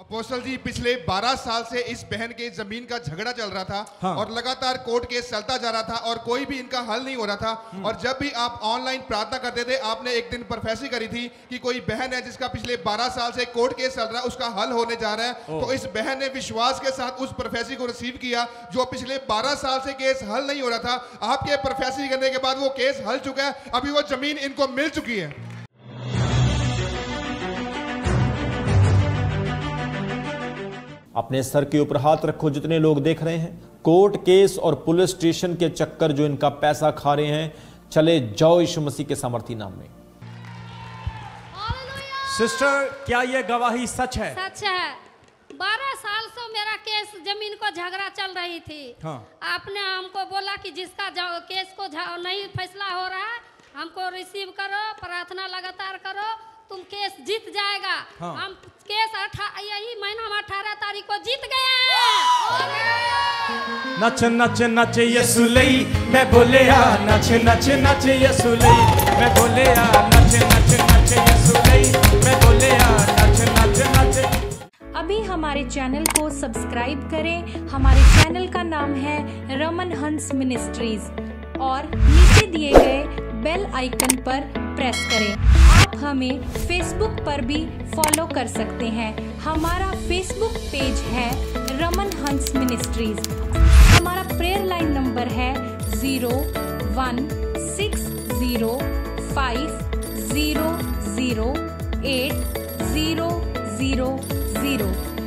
Apostle जी, पिछले 12 साल से इस बहन के जमीन का झगड़ा चल रहा था। हाँ। और लगातार कोर्ट केस चलता जा रहा था और कोई भी इनका हल नहीं हो रहा था। और जब भी आप ऑनलाइन प्रार्थना करते थे, आपने एक दिन प्रोफेसी करी थी कि कोई बहन है जिसका पिछले 12 साल से कोर्ट केस चल रहा है, उसका हल होने जा रहा है। तो इस बहन ने विश्वास के साथ उस प्रोफेसी को रिसीव किया जो पिछले 12 साल से केस हल नहीं हो रहा था। आपके प्रोफेसी करने के बाद वो केस हल चुका है, अभी वो जमीन इनको मिल चुकी है। अपने सर के ऊपर हाथ रखो जितने लोग देख रहे हैं। कोर्ट केस और पुलिस स्टेशन के चक्कर जो इनका पैसा खा रहे हैं, चले जाओ यीशु मसीह के सामर्थी नाम में। सिस्टर, क्या यह गवाही सच है? सच है। 12 साल से मेरा केस जमीन को झगड़ा चल रही थी। हाँ। आपने हमको बोला कि जिसका केस को नहीं फैसला हो रहा है, हमको रिसीव करो, प्रार्थना लगातार करो, तुम केस जीत जाएगा। हाँ। हम केस यही महीना में 18 तारीख को जीत गए। नच नच नच यीशु लई, मैं बोले आ नच नच नच यीशु लई, मैं बोले आ नच नच नच यीशु लई, मैं बोले आ नच नच नच। अभी हमारे चैनल को सब्सक्राइब करें। हमारे चैनल का नाम है रमन हंस मिनिस्ट्रीज और नीचे दिए गए बेल आइकन पर प्रेस करें। आप हमें फेसबुक पर भी फॉलो कर सकते हैं। हमारा फेसबुक पेज है रमन हंस मिनिस्ट्रीज। हमारा प्रेयर लाइन नंबर है 0160500800।